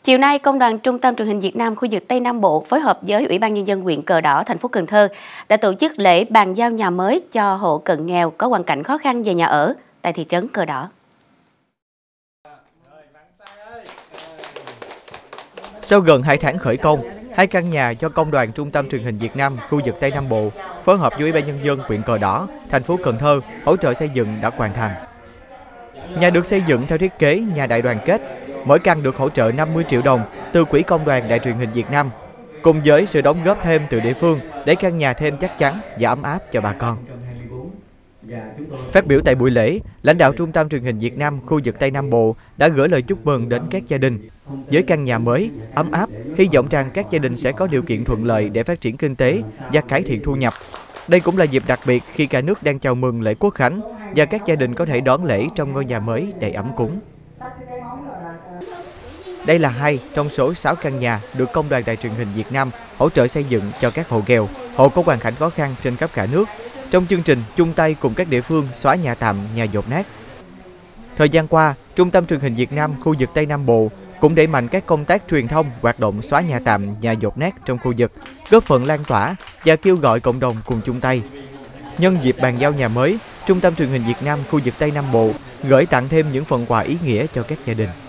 Chiều nay, Công đoàn Trung tâm Truyền hình Việt Nam khu vực Tây Nam Bộ phối hợp với Ủy ban Nhân dân huyện Cờ Đỏ, thành phố Cần Thơ đã tổ chức lễ bàn giao nhà mới cho hộ cận nghèo có hoàn cảnh khó khăn về nhà ở tại thị trấn Cờ Đỏ. Sau gần 2 tháng khởi công, 2 căn nhà do Công đoàn Trung tâm Truyền hình Việt Nam khu vực Tây Nam Bộ phối hợp với Ủy ban Nhân dân huyện Cờ Đỏ, thành phố Cần Thơ hỗ trợ xây dựng đã hoàn thành. Nhà được xây dựng theo thiết kế nhà đại đoàn kết, mỗi căn được hỗ trợ 50 triệu đồng từ Quỹ Công đoàn Đài truyền hình Việt Nam, cùng với sự đóng góp thêm từ địa phương để căn nhà thêm chắc chắn và ấm áp cho bà con. Phát biểu tại buổi lễ, lãnh đạo Trung tâm Truyền hình Việt Nam khu vực Tây Nam Bộ đã gửi lời chúc mừng đến các gia đình. Với căn nhà mới, ấm áp, hy vọng rằng các gia đình sẽ có điều kiện thuận lợi để phát triển kinh tế và cải thiện thu nhập. Đây cũng là dịp đặc biệt khi cả nước đang chào mừng lễ Quốc khánh và các gia đình có thể đón lễ trong ngôi nhà mới đầy ấm cúng. Đây là 2 trong số 6 căn nhà được Công đoàn Đài truyền hình Việt Nam hỗ trợ xây dựng cho các hộ nghèo, hộ có hoàn cảnh khó khăn trên khắp cả nước, trong chương trình chung tay cùng các địa phương xóa nhà tạm, nhà dột nát. Thời gian qua, Trung tâm Truyền hình Việt Nam khu vực Tây Nam Bộ cũng đẩy mạnh các công tác truyền thông, hoạt động xóa nhà tạm, nhà dột nát trong khu vực, góp phần lan tỏa và kêu gọi cộng đồng cùng chung tay. Nhân dịp bàn giao nhà mới, Trung tâm Truyền hình Việt Nam khu vực Tây Nam Bộ gửi tặng thêm những phần quà ý nghĩa cho các gia đình.